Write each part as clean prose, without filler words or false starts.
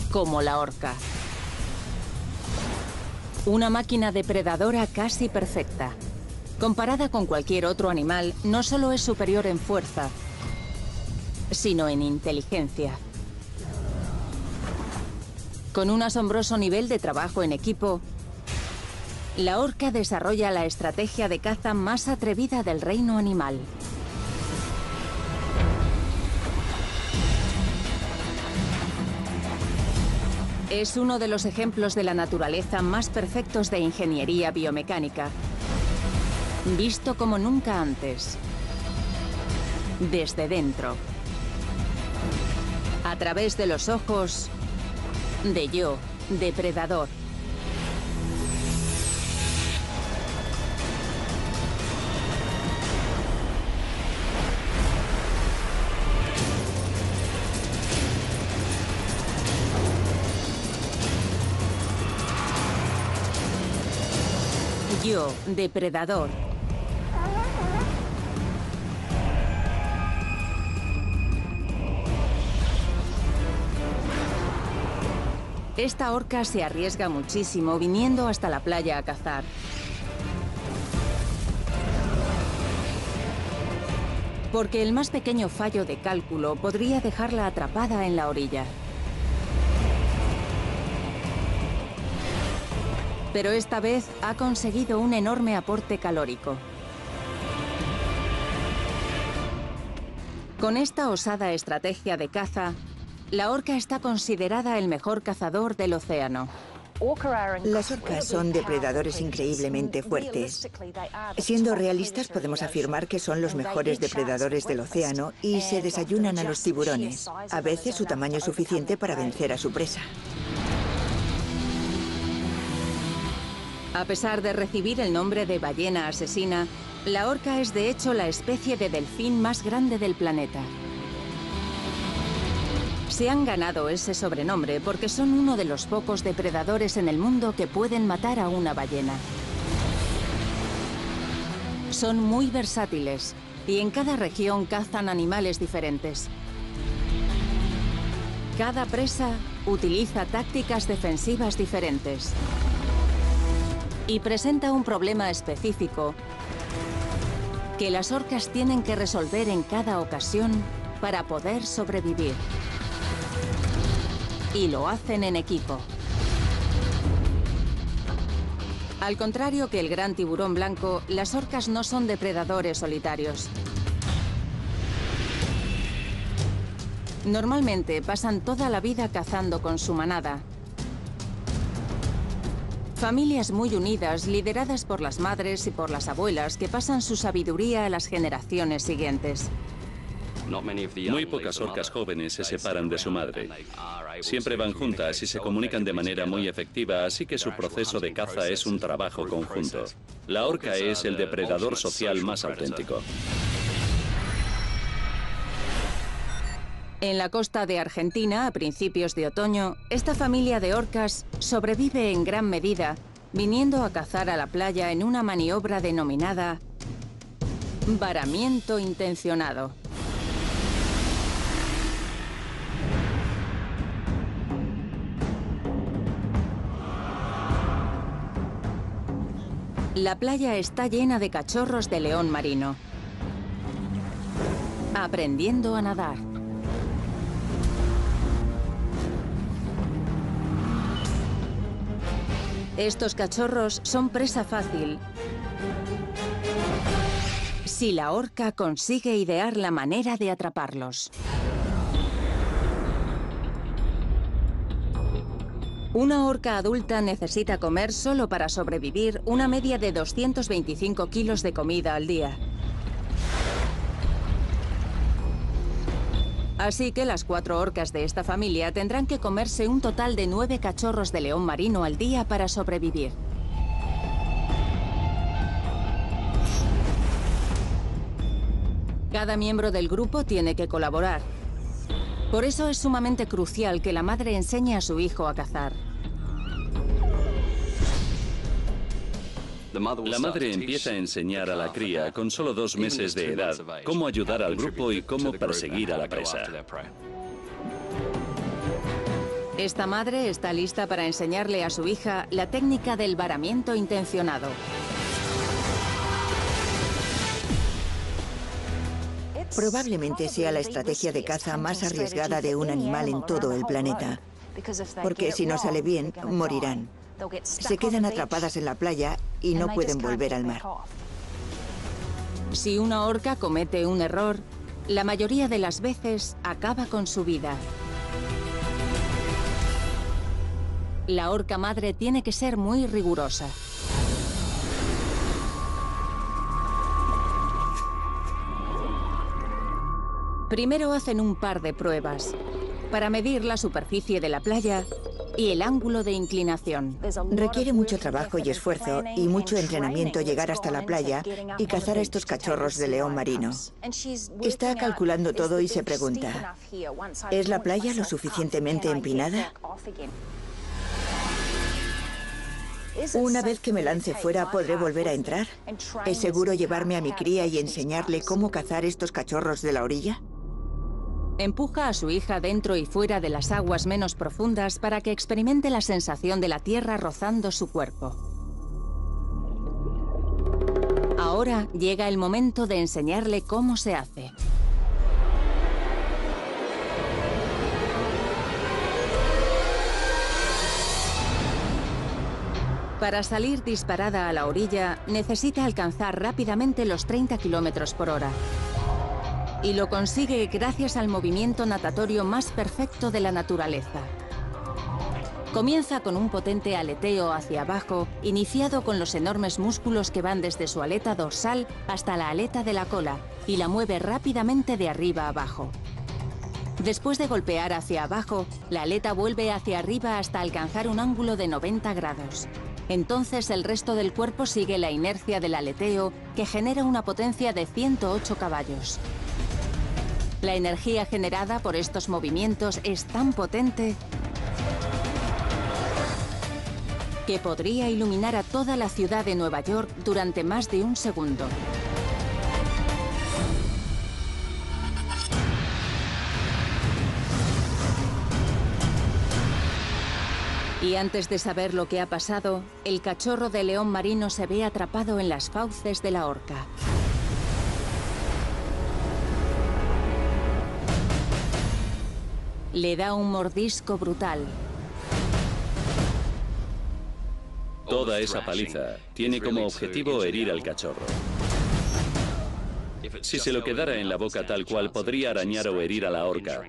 como la orca. Una máquina depredadora casi perfecta. Comparada con cualquier otro animal, no solo es superior en fuerza, sino en inteligencia. Con un asombroso nivel de trabajo en equipo, la orca desarrolla la estrategia de caza más atrevida del reino animal. Es uno de los ejemplos de la naturaleza más perfectos de ingeniería biomecánica, visto como nunca antes, desde dentro, a través de los ojos de Yo, depredador. Yo, depredador. Esta orca se arriesga muchísimo viniendo hasta la playa a cazar. Porque el más pequeño fallo de cálculo podría dejarla atrapada en la orilla. Pero esta vez ha conseguido un enorme aporte calórico. Con esta osada estrategia de caza, la orca está considerada el mejor cazador del océano. Las orcas son depredadores increíblemente fuertes. Siendo realistas, podemos afirmar que son los mejores depredadores del océano y se desayunan a los tiburones. A veces su tamaño es suficiente para vencer a su presa. A pesar de recibir el nombre de ballena asesina, la orca es de hecho la especie de delfín más grande del planeta. Se han ganado ese sobrenombre porque son uno de los pocos depredadores en el mundo que pueden matar a una ballena. Son muy versátiles y en cada región cazan animales diferentes. Cada presa utiliza tácticas defensivas diferentes y presenta un problema específico que las orcas tienen que resolver en cada ocasión para poder sobrevivir. Y lo hacen en equipo. Al contrario que el gran tiburón blanco, las orcas no son depredadores solitarios. Normalmente pasan toda la vida cazando con su manada. Familias muy unidas, lideradas por las madres y por las abuelas, que pasan su sabiduría a las generaciones siguientes. Muy pocas orcas jóvenes se separan de su madre. Siempre van juntas y se comunican de manera muy efectiva, así que su proceso de caza es un trabajo conjunto. La orca es el depredador social más auténtico. En la costa de Argentina, a principios de otoño, esta familia de orcas sobrevive en gran medida, viniendo a cazar a la playa en una maniobra denominada varamiento intencionado. La playa está llena de cachorros de león marino, aprendiendo a nadar. Estos cachorros son presa fácil si la orca consigue idear la manera de atraparlos. Una orca adulta necesita comer solo para sobrevivir una media de 225 kilos de comida al día. Así que las 4 orcas de esta familia tendrán que comerse un total de 9 cachorros de león marino al día para sobrevivir. Cada miembro del grupo tiene que colaborar. Por eso es sumamente crucial que la madre enseñe a su hijo a cazar. La madre empieza a enseñar a la cría, con solo 2 meses de edad, cómo ayudar al grupo y cómo perseguir a la presa. Esta madre está lista para enseñarle a su hija la técnica del varamiento intencionado. Probablemente sea la estrategia de caza más arriesgada de un animal en todo el planeta, porque si no sale bien, morirán. Se quedan atrapadas en la playa y no pueden volver al mar. Si una orca comete un error, la mayoría de las veces acaba con su vida. La orca madre tiene que ser muy rigurosa. Primero hacen un par de pruebas para medir la superficie de la playa y el ángulo de inclinación. Requiere mucho trabajo y esfuerzo y mucho entrenamiento llegar hasta la playa y cazar a estos cachorros de león marino. Está calculando todo y se pregunta, ¿es la playa lo suficientemente empinada? Una vez que me lance fuera, ¿podré volver a entrar? ¿Es seguro llevarme a mi cría y enseñarle cómo cazar estos cachorros de la orilla? Empuja a su hija dentro y fuera de las aguas menos profundas para que experimente la sensación de la tierra rozando su cuerpo. Ahora llega el momento de enseñarle cómo se hace. Para salir disparada a la orilla, necesita alcanzar rápidamente los 30 km por hora. Y lo consigue gracias al movimiento natatorio más perfecto de la naturaleza. Comienza con un potente aleteo hacia abajo, iniciado con los enormes músculos que van desde su aleta dorsal hasta la aleta de la cola, y la mueve rápidamente de arriba a abajo. Después de golpear hacia abajo, la aleta vuelve hacia arriba hasta alcanzar un ángulo de 90 grados. Entonces el resto del cuerpo sigue la inercia del aleteo, que genera una potencia de 108 caballos. La energía generada por estos movimientos es tan potente que podría iluminar a toda la ciudad de Nueva York durante más de un segundo. Y antes de saber lo que ha pasado, el cachorro de león marino se ve atrapado en las fauces de la orca. Le da un mordisco brutal. Toda esa paliza tiene como objetivo herir al cachorro. Si se lo quedara en la boca tal cual, podría arañar o herir a la orca.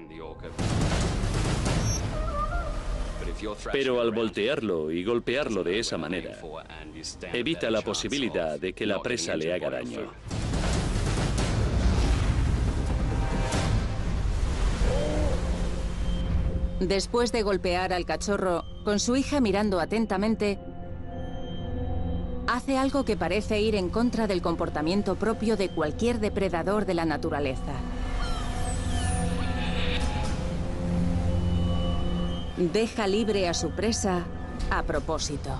Pero al voltearlo y golpearlo de esa manera, evita la posibilidad de que la presa le haga daño. Después de golpear al cachorro, con su hija mirando atentamente, hace algo que parece ir en contra del comportamiento propio de cualquier depredador de la naturaleza. Deja libre a su presa a propósito.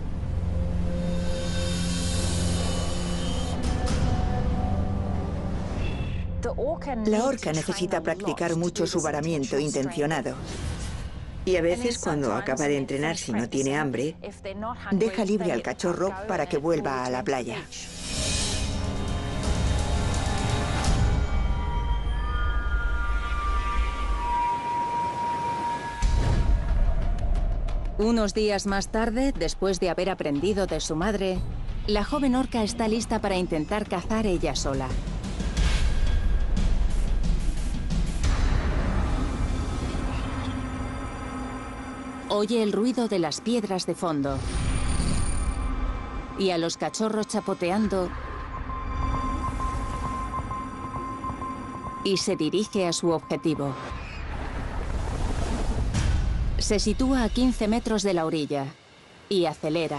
La orca necesita practicar mucho su varamiento intencionado. Y a veces, cuando acaba de entrenar, si no tiene hambre, deja libre al cachorro para que vuelva a la playa. Unos días más tarde, después de haber aprendido de su madre, la joven orca está lista para intentar cazar ella sola. Oye el ruido de las piedras de fondo y a los cachorros chapoteando y se dirige a su objetivo. Se sitúa a 15 metros de la orilla y acelera.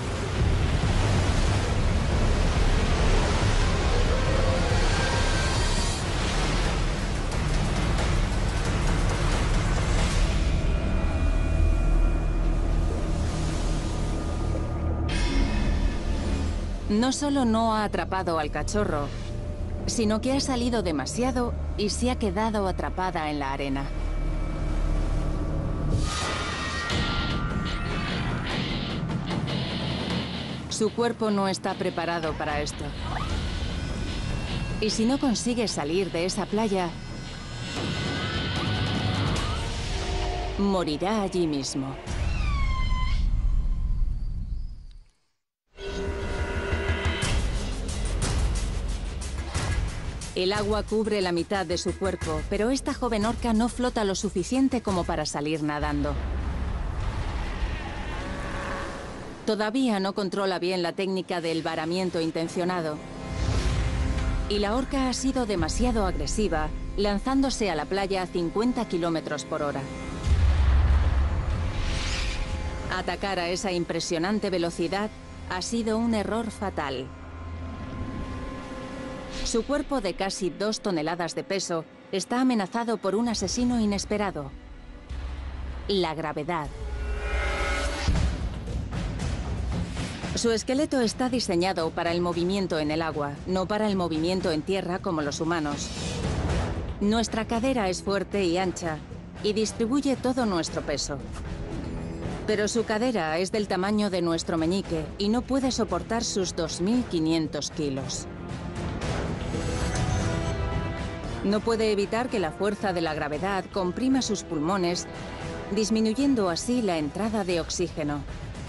No solo no ha atrapado al cachorro, sino que ha salido demasiado y se ha quedado atrapada en la arena. Su cuerpo no está preparado para esto. Y si no consigue salir de esa playa, morirá allí mismo. El agua cubre la mitad de su cuerpo, pero esta joven orca no flota lo suficiente como para salir nadando. Todavía no controla bien la técnica del varamiento intencionado. Y la orca ha sido demasiado agresiva, lanzándose a la playa a 50 kilómetros por hora. Atacar a esa impresionante velocidad ha sido un error fatal. Su cuerpo de casi 2 toneladas de peso está amenazado por un asesino inesperado: la gravedad. Su esqueleto está diseñado para el movimiento en el agua, no para el movimiento en tierra como los humanos. Nuestra cadera es fuerte y ancha y distribuye todo nuestro peso. Pero su cadera es del tamaño de nuestro meñique y no puede soportar sus 2.500 kilos. No puede evitar que la fuerza de la gravedad comprima sus pulmones, disminuyendo así la entrada de oxígeno.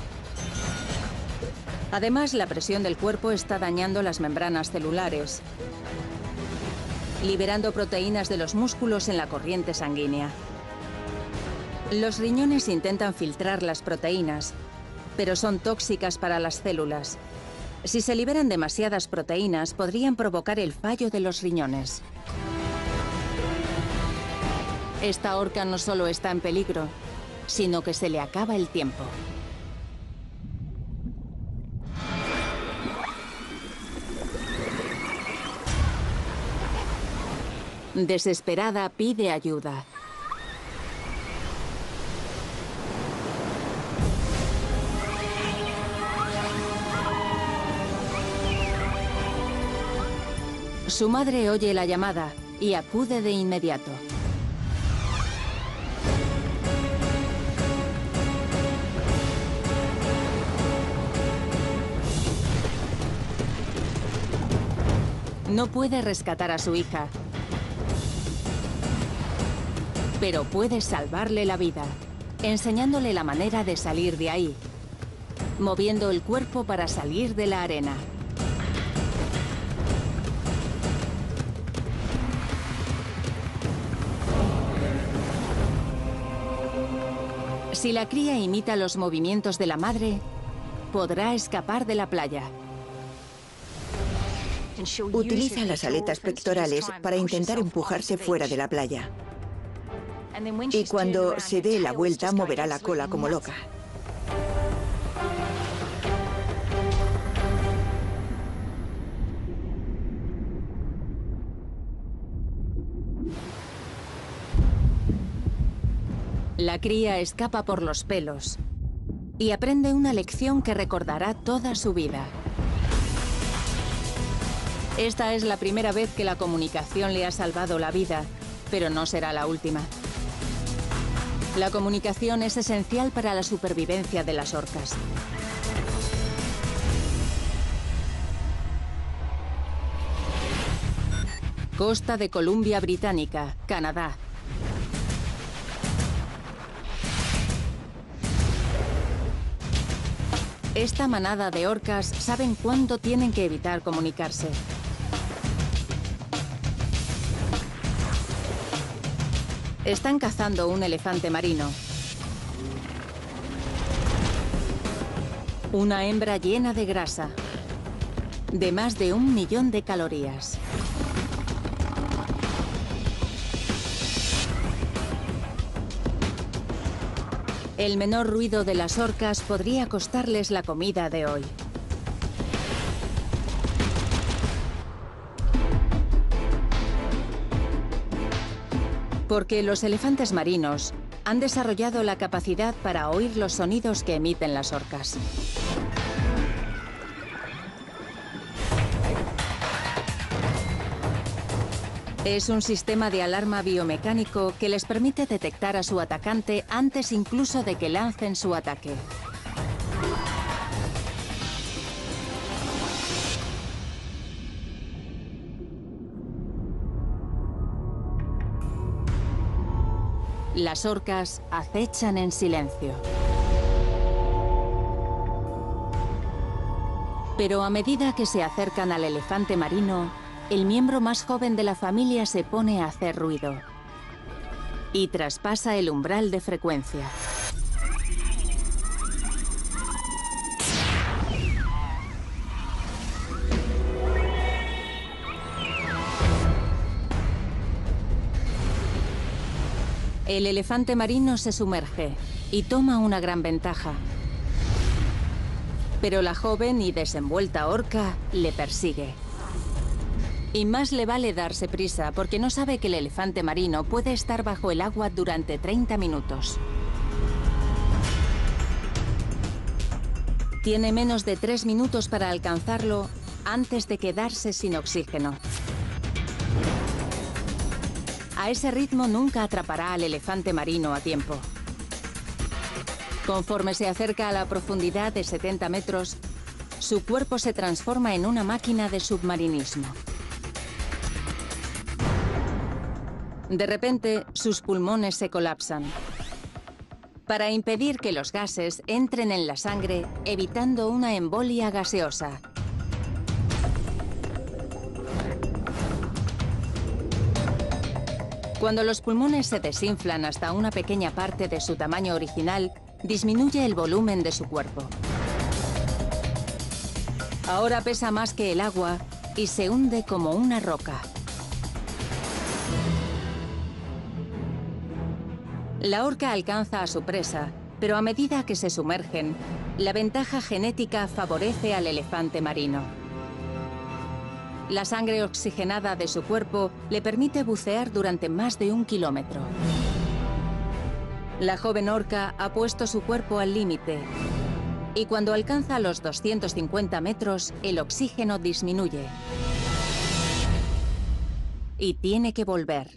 Además, la presión del cuerpo está dañando las membranas celulares, liberando proteínas de los músculos en la corriente sanguínea. Los riñones intentan filtrar las proteínas, pero son tóxicas para las células. Si se liberan demasiadas proteínas, podrían provocar el fallo de los riñones. Esta orca no solo está en peligro, sino que se le acaba el tiempo. Desesperada, pide ayuda. Su madre oye la llamada y acude de inmediato. No puede rescatar a su hija, pero puede salvarle la vida, enseñándole la manera de salir de ahí, moviendo el cuerpo para salir de la arena. Si la cría imita los movimientos de la madre, podrá escapar de la playa. Utiliza las aletas pectorales para intentar empujarse fuera de la playa. Y cuando se dé la vuelta, moverá la cola como loca. La cría escapa por los pelos y aprende una lección que recordará toda su vida. Esta es la primera vez que la comunicación le ha salvado la vida, pero no será la última. La comunicación es esencial para la supervivencia de las orcas. Costa de Columbia Británica, Canadá. Esta manada de orcas saben cuándo tienen que evitar comunicarse. Están cazando un elefante marino. Una hembra llena de grasa, de más de 1 millón de calorías. El menor ruido de las orcas podría costarles la comida de hoy. Porque los elefantes marinos han desarrollado la capacidad para oír los sonidos que emiten las orcas. Es un sistema de alarma biomecánico que les permite detectar a su atacante antes incluso de que lancen su ataque. Las orcas acechan en silencio. Pero a medida que se acercan al elefante marino, el miembro más joven de la familia se pone a hacer ruido y traspasa el umbral de frecuencia. El elefante marino se sumerge y toma una gran ventaja. Pero la joven y desenvuelta orca le persigue. Y más le vale darse prisa porque no sabe que el elefante marino puede estar bajo el agua durante 30 minutos. Tiene menos de 3 minutos para alcanzarlo antes de quedarse sin oxígeno. A ese ritmo nunca atrapará al elefante marino a tiempo. Conforme se acerca a la profundidad de 70 metros, su cuerpo se transforma en una máquina de submarinismo. De repente, sus pulmones se colapsan para impedir que los gases entren en la sangre, evitando una embolia gaseosa. Cuando los pulmones se desinflan hasta una pequeña parte de su tamaño original, disminuye el volumen de su cuerpo. Ahora pesa más que el agua y se hunde como una roca. La orca alcanza a su presa, pero a medida que se sumergen, la ventaja genética favorece al elefante marino. La sangre oxigenada de su cuerpo le permite bucear durante más de 1 kilómetro. La joven orca ha puesto su cuerpo al límite y cuando alcanza los 250 metros, el oxígeno disminuye y tiene que volver.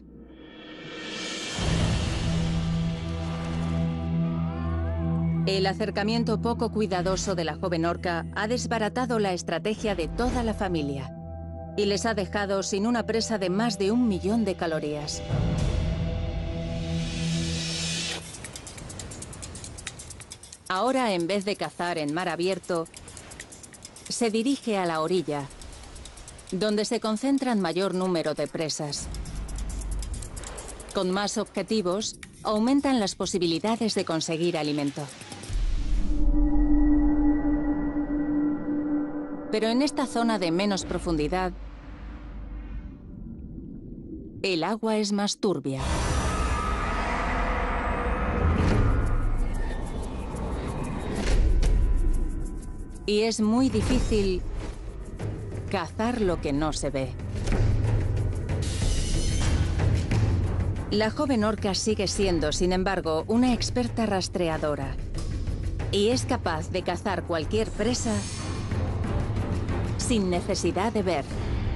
El acercamiento poco cuidadoso de la joven orca ha desbaratado la estrategia de toda la familia y les ha dejado sin una presa de más de 1 millón de calorías. Ahora, en vez de cazar en mar abierto, se dirige a la orilla, donde se concentran mayor número de presas. Con más objetivos, aumentan las posibilidades de conseguir alimento. Pero en esta zona de menos profundidad, el agua es más turbia. Y es muy difícil cazar lo que no se ve. La joven orca sigue siendo, sin embargo, una experta rastreadora y es capaz de cazar cualquier presa sin necesidad de ver.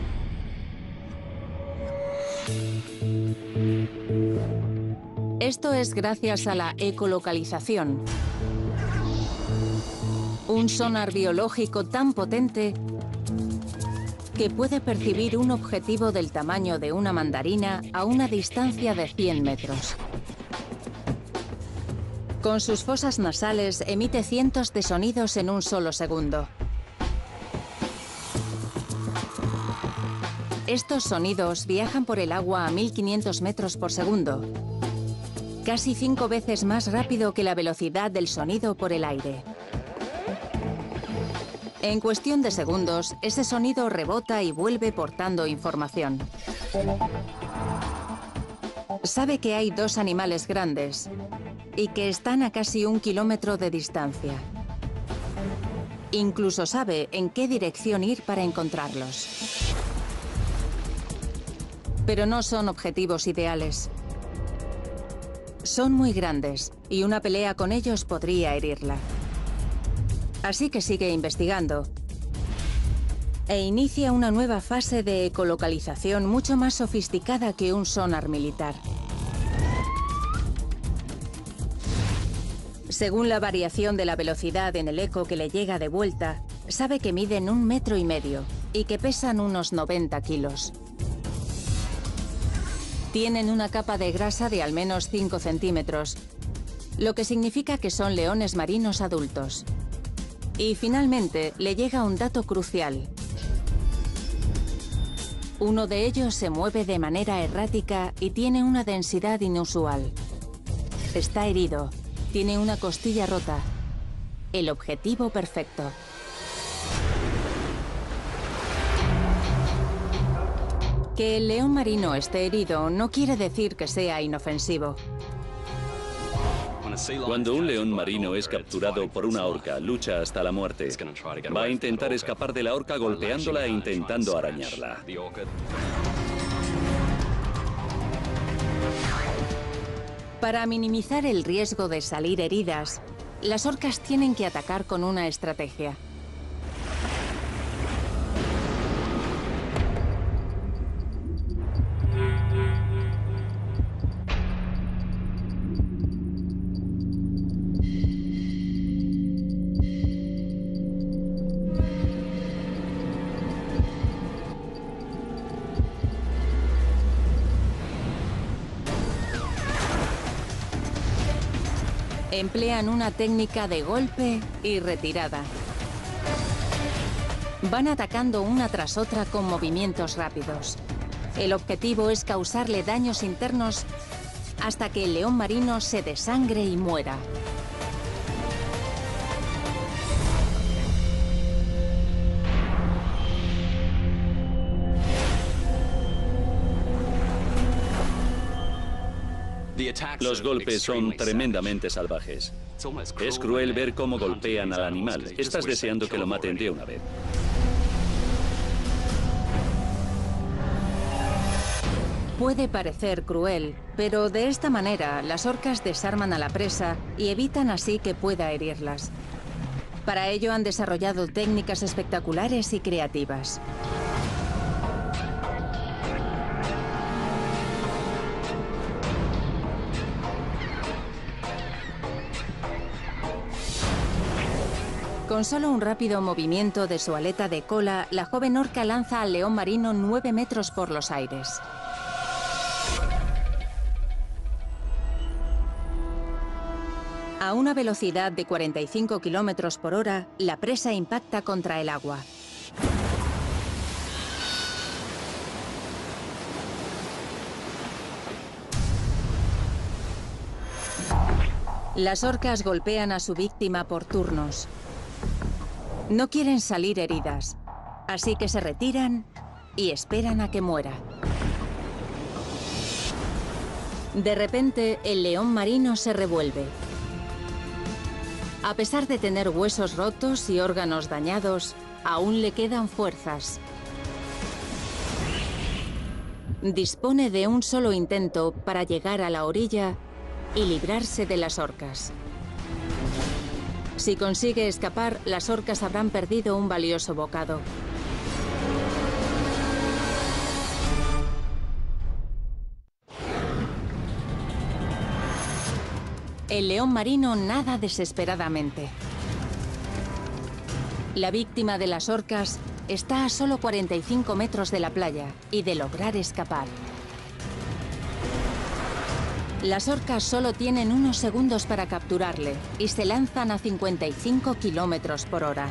Esto es gracias a la ecolocalización, un sonar biológico tan potente que puede percibir un objetivo del tamaño de una mandarina a una distancia de 100 metros. Con sus fosas nasales emite cientos de sonidos en un solo segundo. Estos sonidos viajan por el agua a 1500 metros por segundo, casi 5 veces más rápido que la velocidad del sonido por el aire. En cuestión de segundos, ese sonido rebota y vuelve portando información. Sabe que hay 2 animales grandes y que están a casi 1 kilómetro de distancia. Incluso sabe en qué dirección ir para encontrarlos. Pero no son objetivos ideales. Son muy grandes y una pelea con ellos podría herirla. Así que sigue investigando e inicia una nueva fase de ecolocalización mucho más sofisticada que un sonar militar. Según la variación de la velocidad en el eco que le llega de vuelta, sabe que miden 1,5 metros y que pesan unos 90 kilos. Tienen una capa de grasa de al menos 5 centímetros, lo que significa que son leones marinos adultos. Y finalmente le llega un dato crucial. Uno de ellos se mueve de manera errática y tiene una densidad inusual. Está herido, tiene una costilla rota. El objetivo perfecto. Que el león marino esté herido no quiere decir que sea inofensivo. Cuando un león marino es capturado por una orca, lucha hasta la muerte. Va a intentar escapar de la orca golpeándola e intentando arañarla. Para minimizar el riesgo de salir heridas, las orcas tienen que atacar con una estrategia. Emplean una técnica de golpe y retirada. Van atacando una tras otra con movimientos rápidos. El objetivo es causarle daños internos hasta que el león marino se desangre y muera. Los golpes son tremendamente salvajes. Es cruel ver cómo golpean al animal. Estás deseando que lo maten de una vez. Puede parecer cruel, pero de esta manera las orcas desarman a la presa y evitan así que pueda herirlas. Para ello han desarrollado técnicas espectaculares y creativas. Con solo un rápido movimiento de su aleta de cola, la joven orca lanza al león marino 9 metros por los aires. A una velocidad de 45 kilómetros por hora, la presa impacta contra el agua. Las orcas golpean a su víctima por turnos. No quieren salir heridas, así que se retiran y esperan a que muera. De repente, el león marino se revuelve. A pesar de tener huesos rotos y órganos dañados, aún le quedan fuerzas. Dispone de un solo intento para llegar a la orilla y librarse de las orcas. Si consigue escapar, las orcas habrán perdido un valioso bocado. El león marino nada desesperadamente. La víctima de las orcas está a solo 45 metros de la playa y de lograr escapar. Las orcas solo tienen unos segundos para capturarle y se lanzan a 55 kilómetros por hora.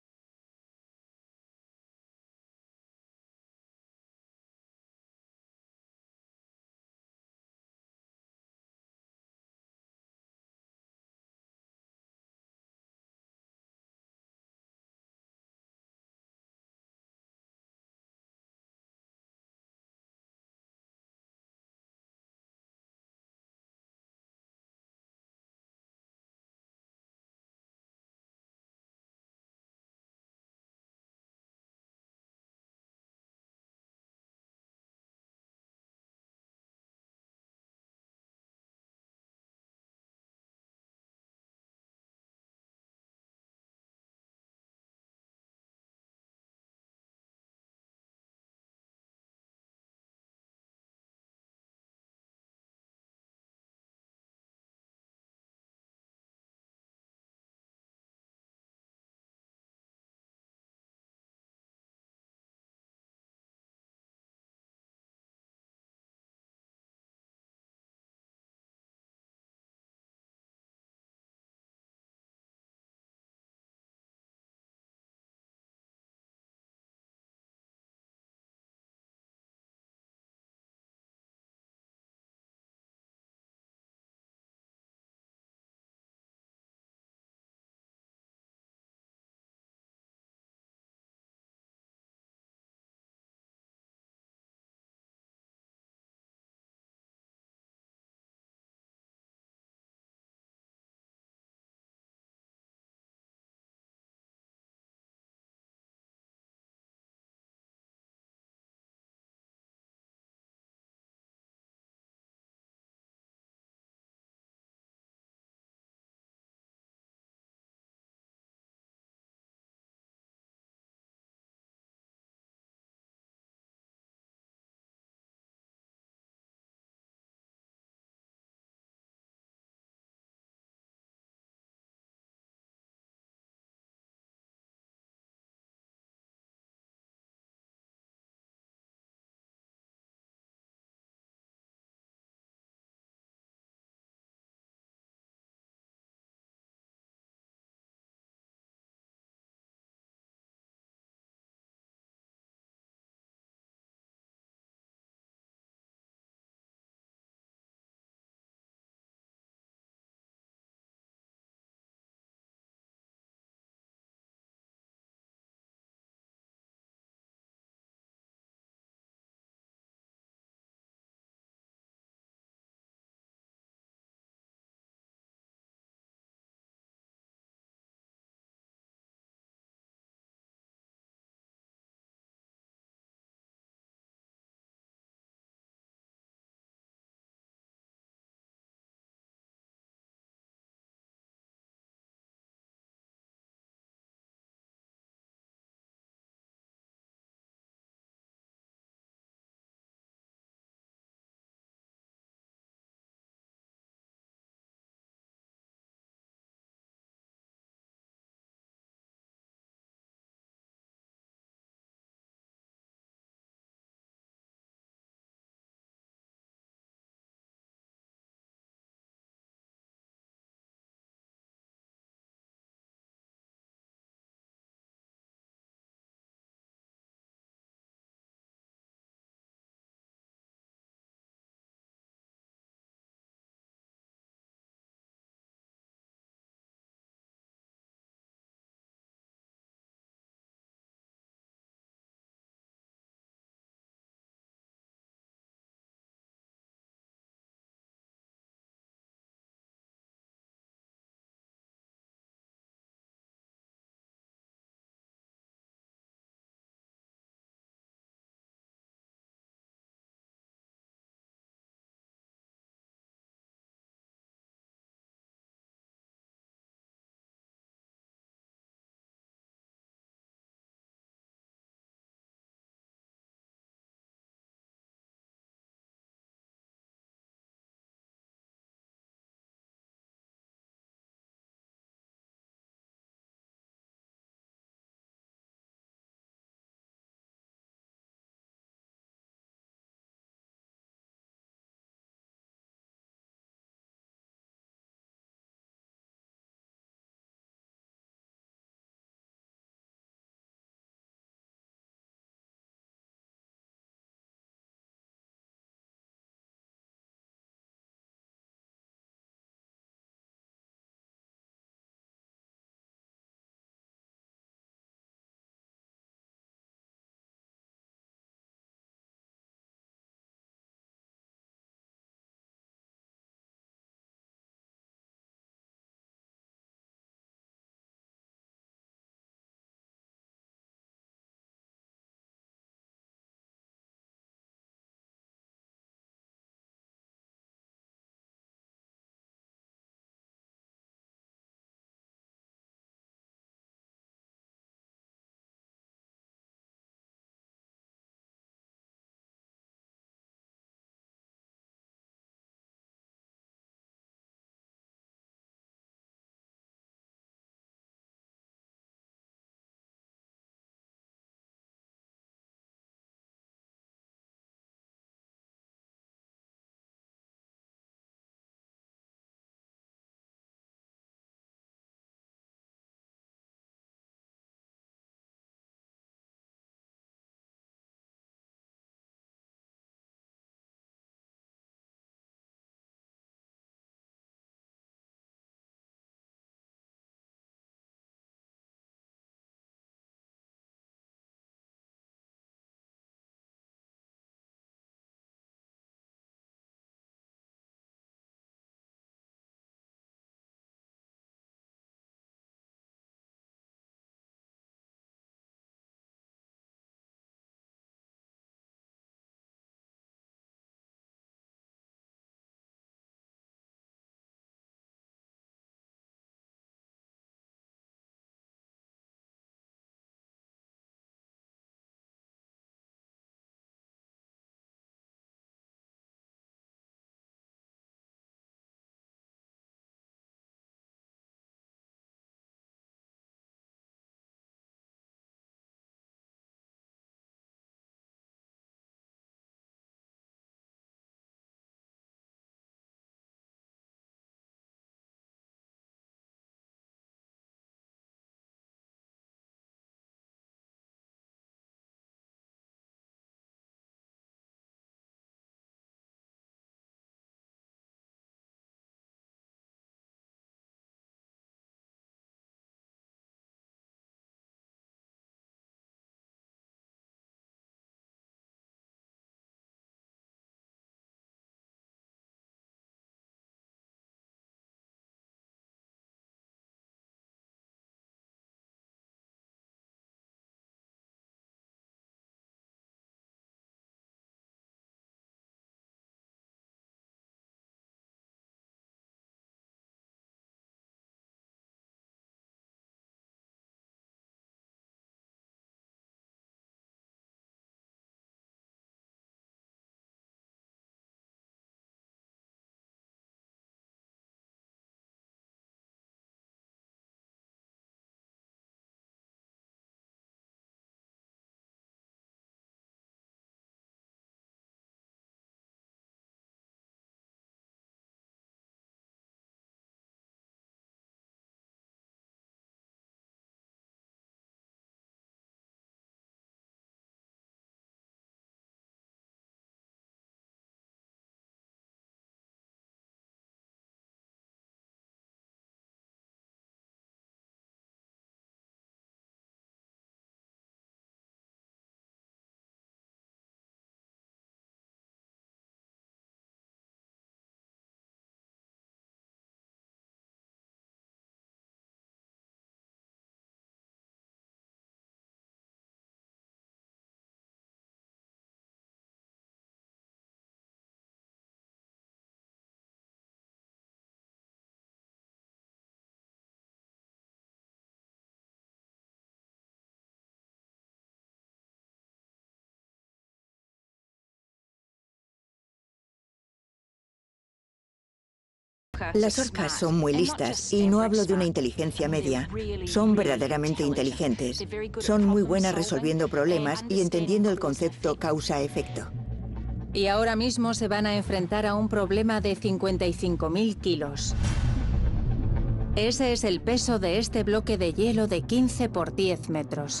Las orcas son muy listas y no hablo de una inteligencia media. Son verdaderamente inteligentes. Son muy buenas resolviendo problemas y entendiendo el concepto causa-efecto. Y ahora mismo se van a enfrentar a un problema de 55.000 kilos. Ese es el peso de este bloque de hielo de 15 por 10 metros.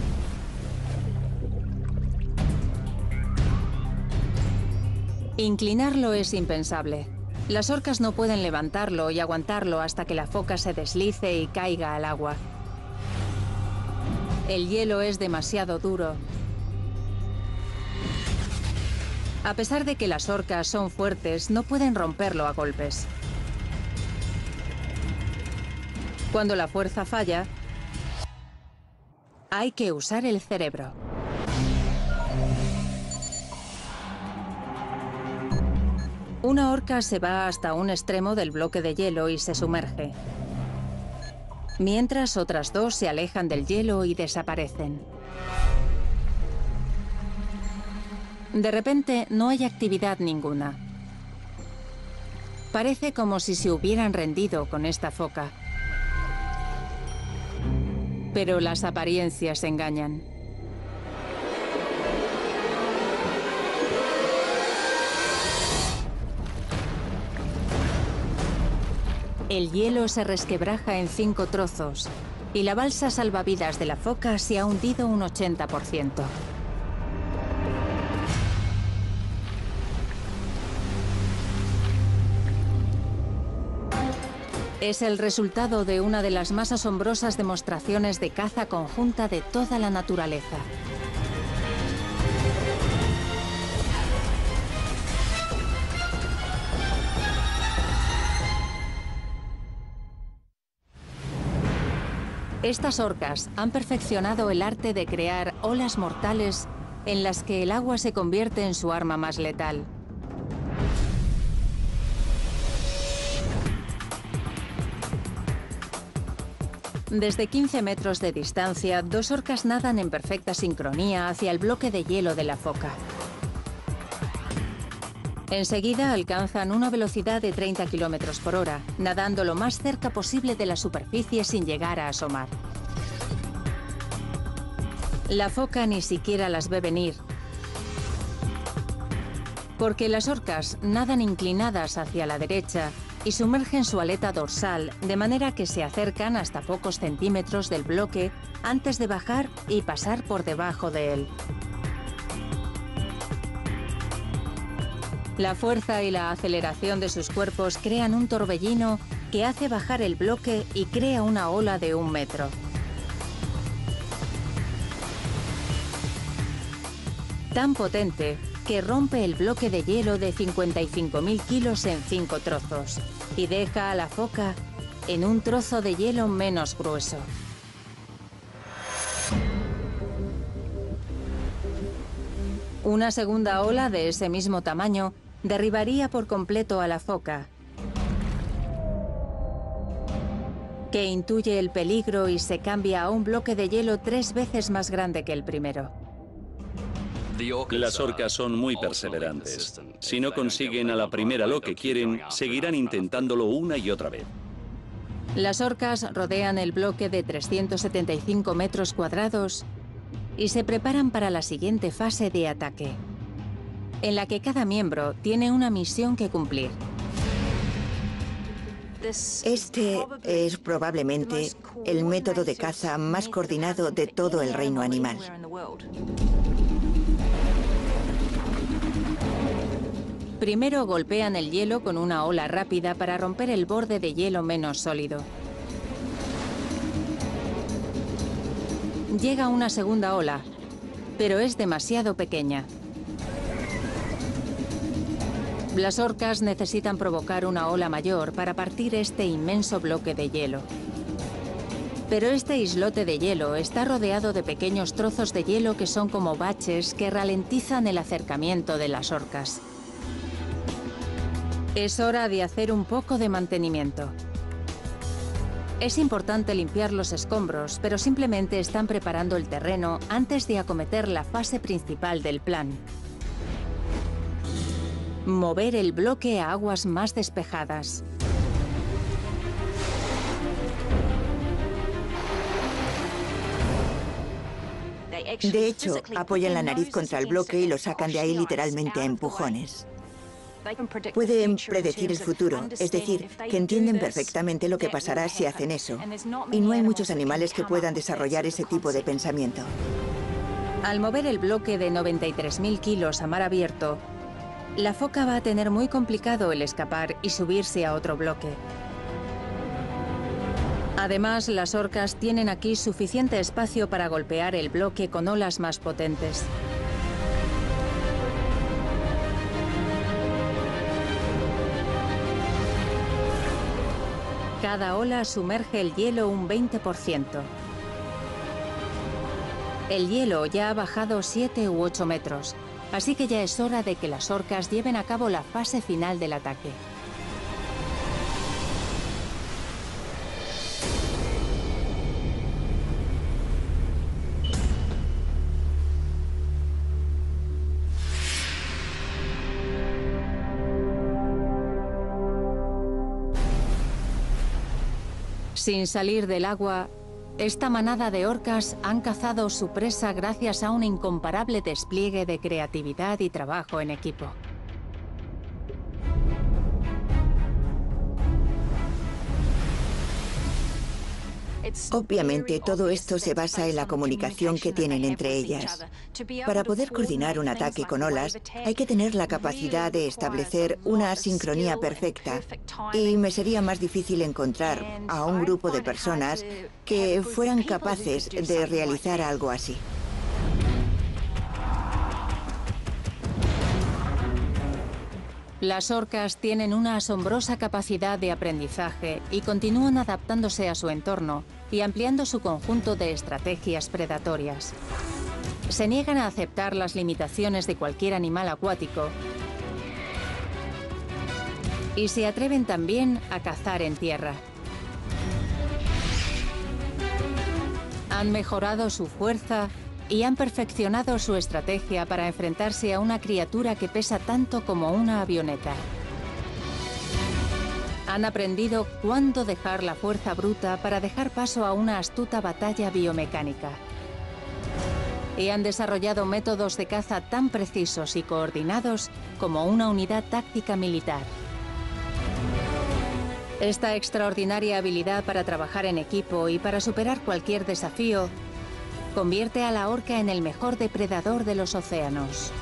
Inclinarlo es impensable. Las orcas no pueden levantarlo y aguantarlo hasta que la foca se deslice y caiga al agua. El hielo es demasiado duro. A pesar de que las orcas son fuertes, no pueden romperlo a golpes. Cuando la fuerza falla, hay que usar el cerebro. Una orca se va hasta un extremo del bloque de hielo y se sumerge, mientras otras dos se alejan del hielo y desaparecen. De repente, no hay actividad ninguna. Parece como si se hubieran rendido con esta foca. Pero las apariencias engañan. El hielo se resquebraja en 5 trozos y la balsa salvavidas de la foca se ha hundido un 80%. Es el resultado de una de las más asombrosas demostraciones de caza conjunta de toda la naturaleza. Estas orcas han perfeccionado el arte de crear olas mortales en las que el agua se convierte en su arma más letal. Desde 15 metros de distancia, dos orcas nadan en perfecta sincronía hacia el bloque de hielo de la foca. Enseguida alcanzan una velocidad de 30 km por hora, nadando lo más cerca posible de la superficie sin llegar a asomar. La foca ni siquiera las ve venir, porque las orcas nadan inclinadas hacia la derecha y sumergen su aleta dorsal de manera que se acercan hasta pocos centímetros del bloque antes de bajar y pasar por debajo de él. La fuerza y la aceleración de sus cuerpos crean un torbellino que hace bajar el bloque y crea una ola de 1 metro. Tan potente que rompe el bloque de hielo de 55.000 kilos en 5 trozos y deja a la foca en un trozo de hielo menos grueso. Una segunda ola de ese mismo tamaño derribaría por completo a la foca, que intuye el peligro y se cambia a un bloque de hielo 3 veces más grande que el primero. Las orcas son muy perseverantes. Si no consiguen a la primera lo que quieren, seguirán intentándolo una y otra vez. Las orcas rodean el bloque de 375 metros cuadrados y se preparan para la siguiente fase de ataque, en la que cada miembro tiene una misión que cumplir. Este es probablemente el método de caza más coordinado de todo el reino animal. Primero golpean el hielo con una ola rápida para romper el borde de hielo menos sólido. Llega una segunda ola, pero es demasiado pequeña. Las orcas necesitan provocar una ola mayor para partir este inmenso bloque de hielo. Pero este islote de hielo está rodeado de pequeños trozos de hielo que son como baches que ralentizan el acercamiento de las orcas. Es hora de hacer un poco de mantenimiento. Es importante limpiar los escombros, pero simplemente están preparando el terreno antes de acometer la fase principal del plan: mover el bloque a aguas más despejadas. De hecho, apoyan la nariz contra el bloque y lo sacan de ahí literalmente a empujones. Pueden predecir el futuro, es decir, que entienden perfectamente lo que pasará si hacen eso. Y no hay muchos animales que puedan desarrollar ese tipo de pensamiento. Al mover el bloque de 93.000 kilos a mar abierto, la foca va a tener muy complicado el escapar y subirse a otro bloque. Además, las orcas tienen aquí suficiente espacio para golpear el bloque con olas más potentes. Cada ola sumerge el hielo un 20%. El hielo ya ha bajado 7 u 8 metros, así que ya es hora de que las orcas lleven a cabo la fase final del ataque. Sin salir del agua, esta manada de orcas han cazado su presa gracias a un incomparable despliegue de creatividad y trabajo en equipo. Obviamente, todo esto se basa en la comunicación que tienen entre ellas. Para poder coordinar un ataque con olas, hay que tener la capacidad de establecer una sincronía perfecta. Y me sería más difícil encontrar a un grupo de personas que fueran capaces de realizar algo así. Las orcas tienen una asombrosa capacidad de aprendizaje y continúan adaptándose a su entorno y ampliando su conjunto de estrategias predatorias. Se niegan a aceptar las limitaciones de cualquier animal acuático y se atreven también a cazar en tierra. Han mejorado su fuerza y han perfeccionado su estrategia para enfrentarse a una criatura que pesa tanto como una avioneta. Han aprendido cuándo dejar la fuerza bruta para dejar paso a una astuta batalla biomecánica. Y han desarrollado métodos de caza tan precisos y coordinados como una unidad táctica militar. Esta extraordinaria habilidad para trabajar en equipo y para superar cualquier desafío convierte a la orca en el mejor depredador de los océanos.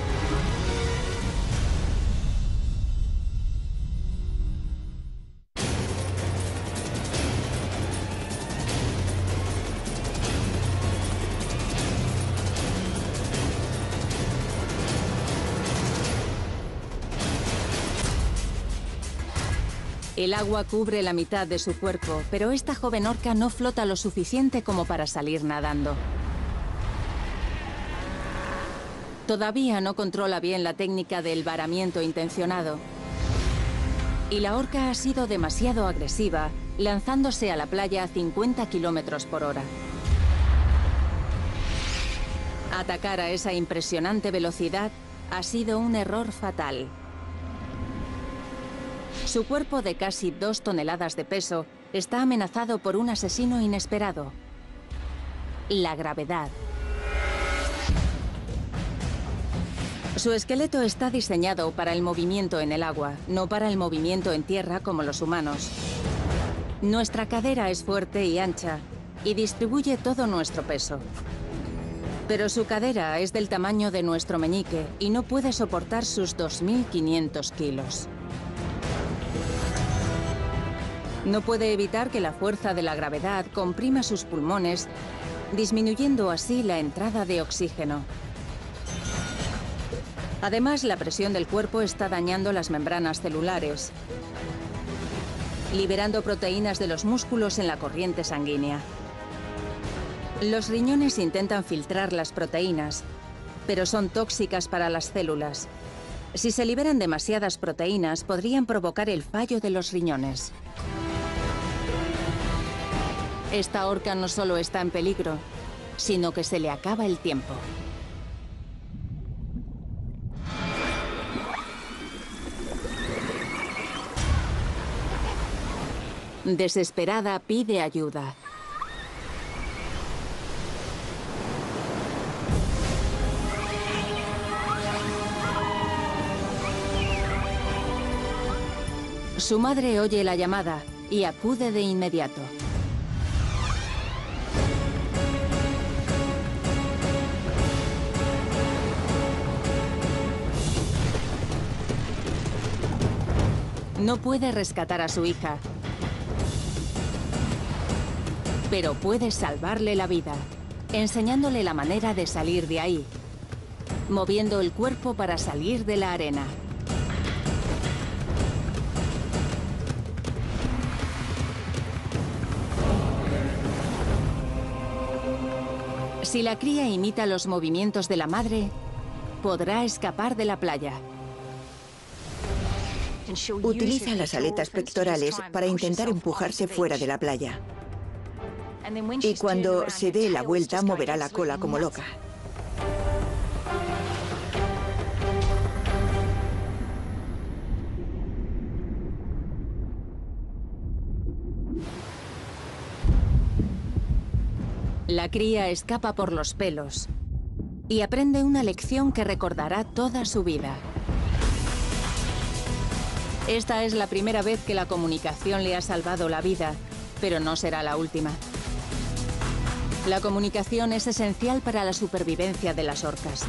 El agua cubre la mitad de su cuerpo, pero esta joven orca no flota lo suficiente como para salir nadando. Todavía no controla bien la técnica del varamiento intencionado. Y la orca ha sido demasiado agresiva, lanzándose a la playa a 50 kilómetros por hora. Atacar a esa impresionante velocidad ha sido un error fatal. Su cuerpo de casi 2 toneladas de peso está amenazado por un asesino inesperado: la gravedad. Su esqueleto está diseñado para el movimiento en el agua, no para el movimiento en tierra como los humanos. Nuestra cadera es fuerte y ancha y distribuye todo nuestro peso. Pero su cadera es del tamaño de nuestro meñique y no puede soportar sus 2.500 kilos. No puede evitar que la fuerza de la gravedad comprima sus pulmones, disminuyendo así la entrada de oxígeno. Además, la presión del cuerpo está dañando las membranas celulares, liberando proteínas de los músculos en la corriente sanguínea. Los riñones intentan filtrar las proteínas, pero son tóxicas para las células. Si se liberan demasiadas proteínas, podrían provocar el fallo de los riñones. Esta orca no solo está en peligro, sino que se le acaba el tiempo. Desesperada, pide ayuda. Su madre oye la llamada y acude de inmediato. No puede rescatar a su hija, pero puede salvarle la vida, enseñándole la manera de salir de ahí, moviendo el cuerpo para salir de la arena. Si la cría imita los movimientos de la madre, podrá escapar de la playa. Utiliza las aletas pectorales para intentar empujarse fuera de la playa. Y cuando se dé la vuelta, moverá la cola como loca. La cría escapa por los pelos y aprende una lección que recordará toda su vida. Esta es la primera vez que la comunicación le ha salvado la vida, pero no será la última. La comunicación es esencial para la supervivencia de las orcas.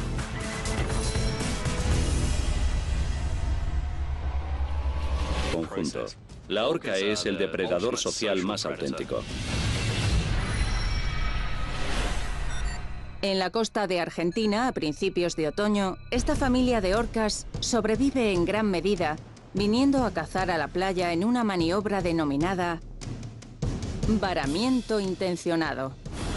Conjunto. La orca es el depredador social más auténtico. En la costa de Argentina, a principios de otoño, esta familia de orcas sobrevive en gran medida viniendo a cazar a la playa en una maniobra denominada varamiento intencionado.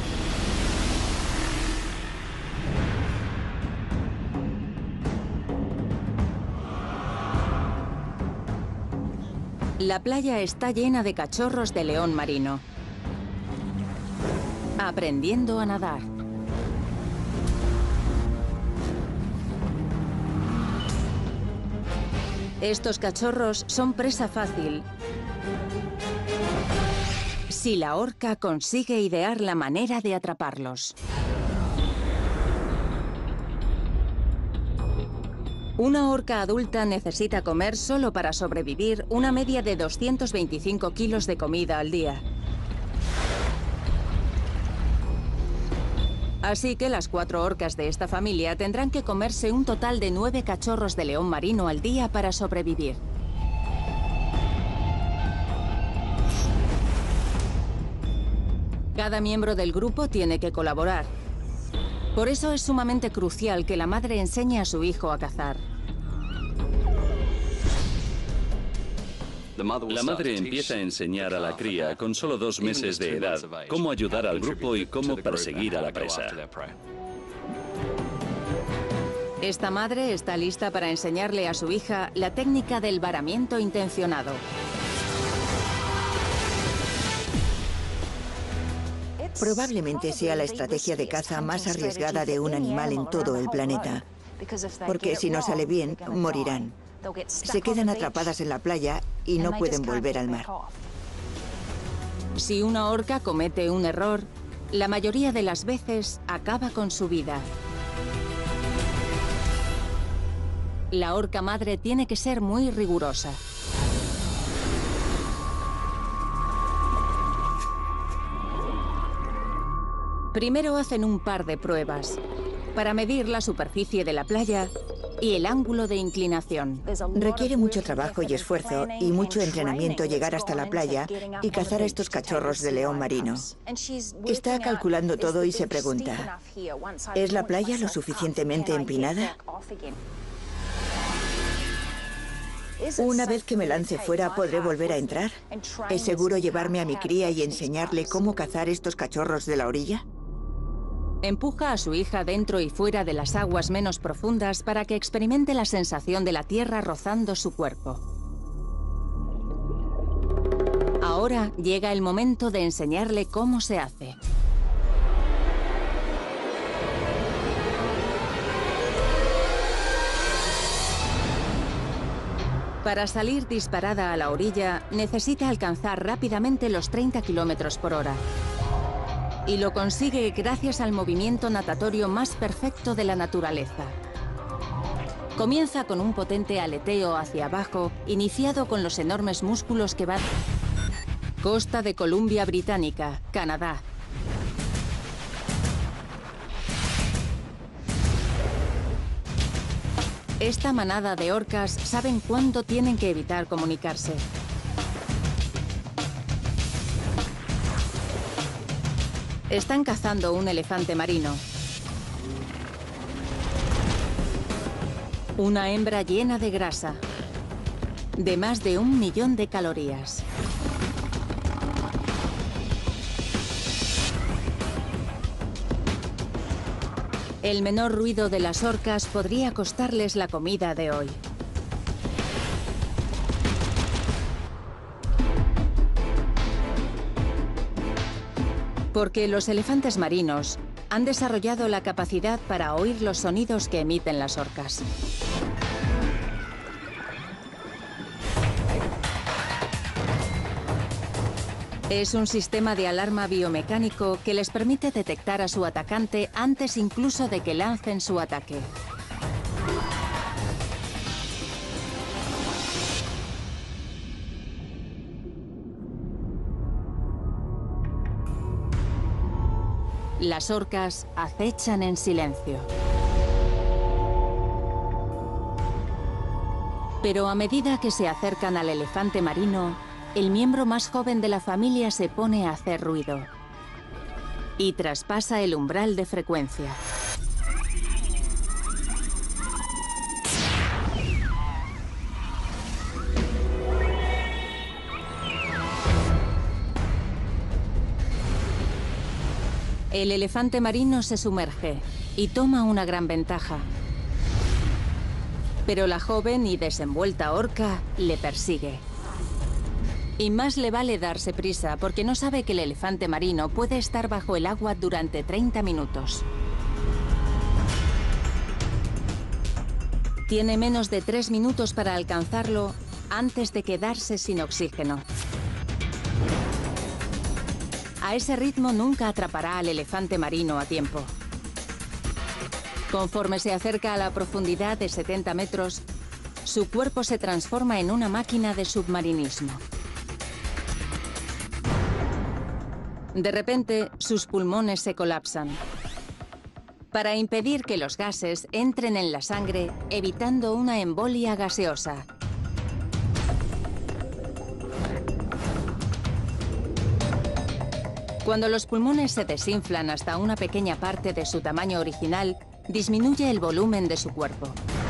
La playa está llena de cachorros de león marino, aprendiendo a nadar. Estos cachorros son presa fácil si la orca consigue idear la manera de atraparlos. Una orca adulta necesita comer solo para sobrevivir una media de 225 kilos de comida al día. Así que las 4 orcas de esta familia tendrán que comerse un total de 9 cachorros de león marino al día para sobrevivir. Cada miembro del grupo tiene que colaborar. Por eso es sumamente crucial que la madre enseñe a su hijo a cazar. La madre empieza a enseñar a la cría con solo 2 meses de edad cómo ayudar al grupo y cómo perseguir a la presa. Esta madre está lista para enseñarle a su hija la técnica del varamiento intencionado. Probablemente sea la estrategia de caza más arriesgada de un animal en todo el planeta, porque si no sale bien, morirán. Se quedan atrapadas en la playa y no pueden volver al mar. Si una orca comete un error, la mayoría de las veces acaba con su vida. La orca madre tiene que ser muy rigurosa. Primero hacen un par de pruebas para medir la superficie de la playa y el ángulo de inclinación. Requiere mucho trabajo y esfuerzo y mucho entrenamiento llegar hasta la playa y cazar a estos cachorros de león marino. Está calculando todo y se pregunta, ¿es la playa lo suficientemente empinada? Una vez que me lance fuera, ¿podré volver a entrar? ¿Es seguro llevarme a mi cría y enseñarle cómo cazar estos cachorros de la orilla? Empuja a su hija dentro y fuera de las aguas menos profundas para que experimente la sensación de la tierra rozando su cuerpo. Ahora llega el momento de enseñarle cómo se hace. Para salir disparada a la orilla, necesita alcanzar rápidamente los 30 kilómetros por hora. Y lo consigue gracias al movimiento natatorio más perfecto de la naturaleza. Comienza con un potente aleteo hacia abajo, iniciado con los enormes músculos que van... Costa de Columbia Británica, Canadá. Esta manada de orcas saben cuándo tienen que evitar comunicarse. Están cazando un elefante marino. Una hembra llena de grasa, de más de 1 millón de calorías. El menor ruido de las orcas podría costarles la comida de hoy. Porque los elefantes marinos han desarrollado la capacidad para oír los sonidos que emiten las orcas. Es un sistema de alarma biomecánico que les permite detectar a su atacante antes incluso de que lancen su ataque. Las orcas acechan en silencio. Pero a medida que se acercan al elefante marino, el miembro más joven de la familia se pone a hacer ruido y traspasa el umbral de frecuencia. El elefante marino se sumerge y toma una gran ventaja. Pero la joven y desenvuelta orca le persigue. Y más le vale darse prisa porque no sabe que el elefante marino puede estar bajo el agua durante 30 minutos. Tiene menos de 3 minutos para alcanzarlo antes de quedarse sin oxígeno. A ese ritmo nunca atrapará al elefante marino a tiempo. Conforme se acerca a la profundidad de 70 metros, su cuerpo se transforma en una máquina de submarinismo. De repente, sus pulmones se colapsan para impedir que los gases entren en la sangre, evitando una embolia gaseosa. Cuando los pulmones se desinflan hasta una pequeña parte de su tamaño original, disminuye el volumen de su cuerpo.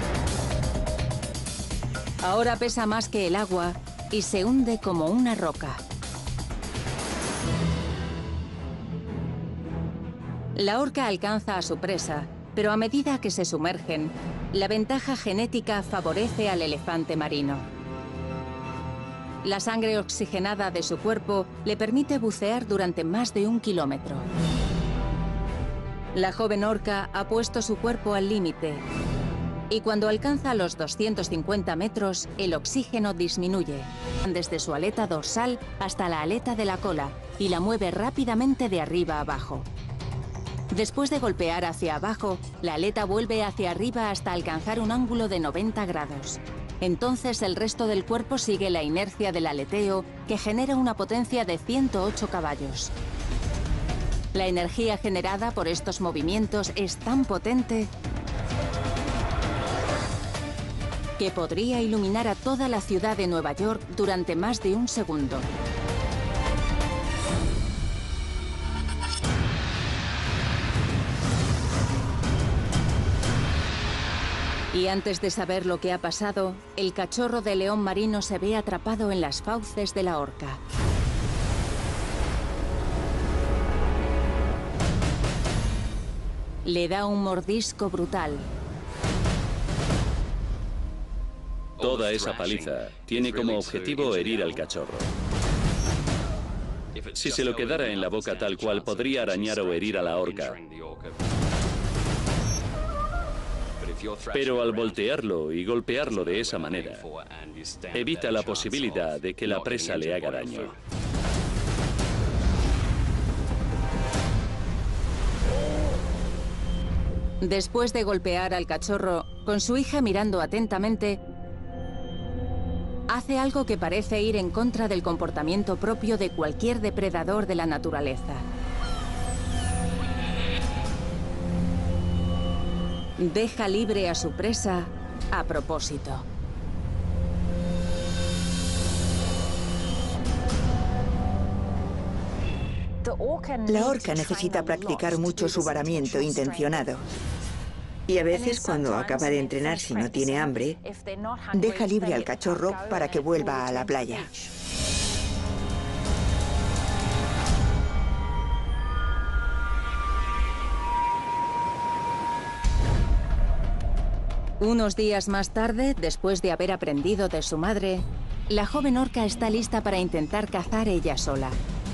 Ahora pesa más que el agua y se hunde como una roca. La orca alcanza a su presa, pero a medida que se sumergen, la ventaja genética favorece al elefante marino. La sangre oxigenada de su cuerpo le permite bucear durante más de 1 kilómetro. La joven orca ha puesto su cuerpo al límite y cuando alcanza los 250 metros, el oxígeno disminuye desde su aleta dorsal hasta la aleta de la cola y la mueve rápidamente de arriba a abajo. Después de golpear hacia abajo, la aleta vuelve hacia arriba hasta alcanzar un ángulo de 90 grados. Entonces el resto del cuerpo sigue la inercia del aleteo, que genera una potencia de 108 caballos. La energía generada por estos movimientos es tan potente que podría iluminar a toda la ciudad de Nueva York durante más de 1 segundo. Y antes de saber lo que ha pasado, el cachorro de león marino se ve atrapado en las fauces de la orca. Le da un mordisco brutal. Toda esa paliza tiene como objetivo herir al cachorro. Si se lo quedara en la boca tal cual, podría arañar o herir a la orca. Pero al voltearlo y golpearlo de esa manera, evita la posibilidad de que la presa le haga daño. Después de golpear al cachorro, con su hija mirando atentamente, hace algo que parece ir en contra del comportamiento propio de cualquier depredador de la naturaleza. Deja libre a su presa a propósito. La orca necesita practicar mucho su varamiento intencionado. Y a veces, cuando acaba de entrenar, si no tiene hambre, deja libre al cachorro para que vuelva a la playa. Unos días más tarde, después de haber aprendido de su madre, la joven orca está lista para intentar cazar ella sola.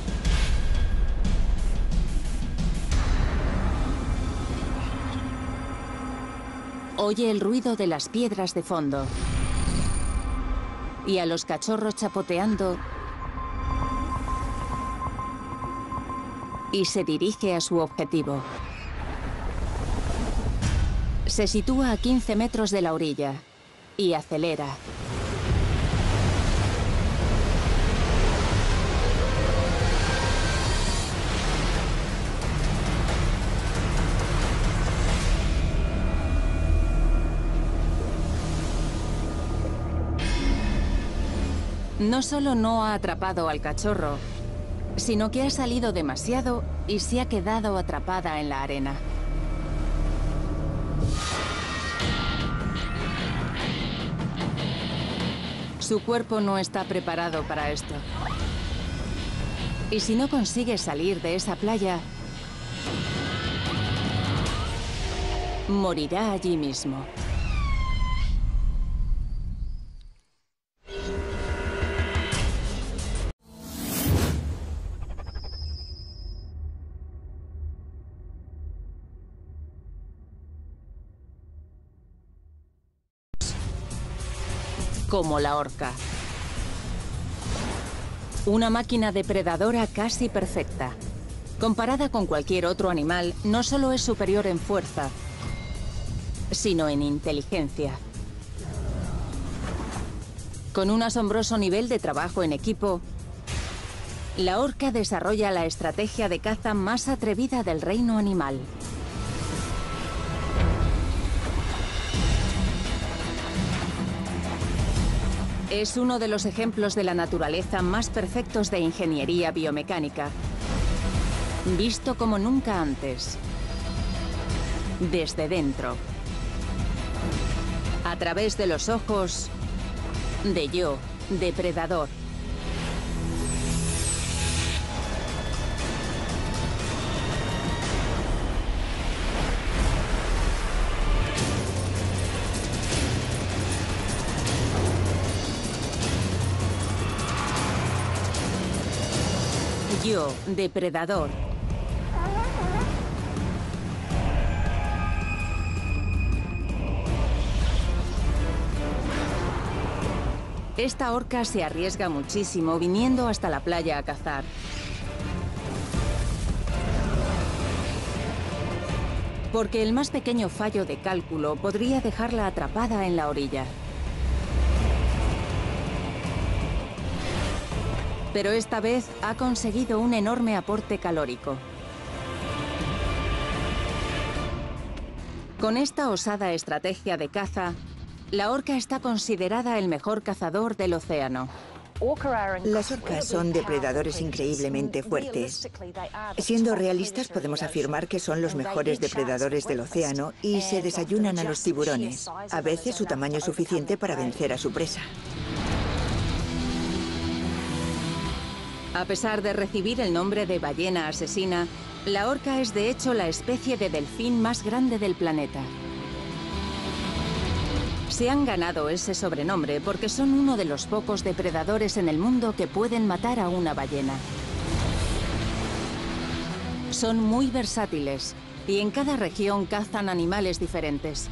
Oye el ruido de las piedras de fondo y a los cachorros chapoteando y se dirige a su objetivo. Se sitúa a 15 metros de la orilla y acelera. No solo no ha atrapado al cachorro, sino que ha salido demasiado y se ha quedado atrapada en la arena. Su cuerpo no está preparado para esto. Y si no consigue salir de esa playa, morirá allí mismo. Como la orca. Una máquina depredadora casi perfecta. Comparada con cualquier otro animal, no solo es superior en fuerza, sino en inteligencia. Con un asombroso nivel de trabajo en equipo, la orca desarrolla la estrategia de caza más atrevida del reino animal. Es uno de los ejemplos de la naturaleza más perfectos de ingeniería biomecánica, visto como nunca antes, desde dentro, a través de los ojos de yo, depredador. Yo, depredador. Esta orca se arriesga muchísimo viniendo hasta la playa a cazar. Porque el más pequeño fallo de cálculo podría dejarla atrapada en la orilla. Pero esta vez ha conseguido un enorme aporte calórico. Con esta osada estrategia de caza, la orca está considerada el mejor cazador del océano. Las orcas son depredadores increíblemente fuertes. Siendo realistas, podemos afirmar que son los mejores depredadores del océano y se desayunan a los tiburones. A veces su tamaño es suficiente para vencer a su presa. A pesar de recibir el nombre de ballena asesina, la orca es de hecho la especie de delfín más grande del planeta. Se han ganado ese sobrenombre porque son uno de los pocos depredadores en el mundo que pueden matar a una ballena. Son muy versátiles y en cada región cazan animales diferentes.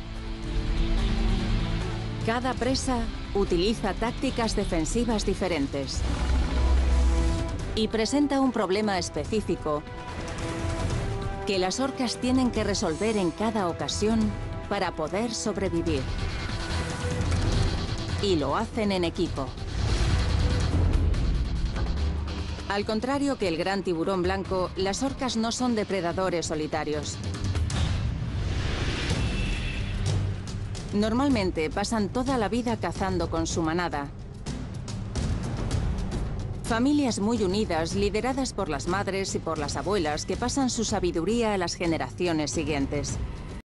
Cada presa utiliza tácticas defensivas diferentes y presenta un problema específico que las orcas tienen que resolver en cada ocasión para poder sobrevivir. Y lo hacen en equipo. Al contrario que el gran tiburón blanco, las orcas no son depredadores solitarios. Normalmente pasan toda la vida cazando con su manada. Familias muy unidas, lideradas por las madres y por las abuelas, que pasan su sabiduría a las generaciones siguientes.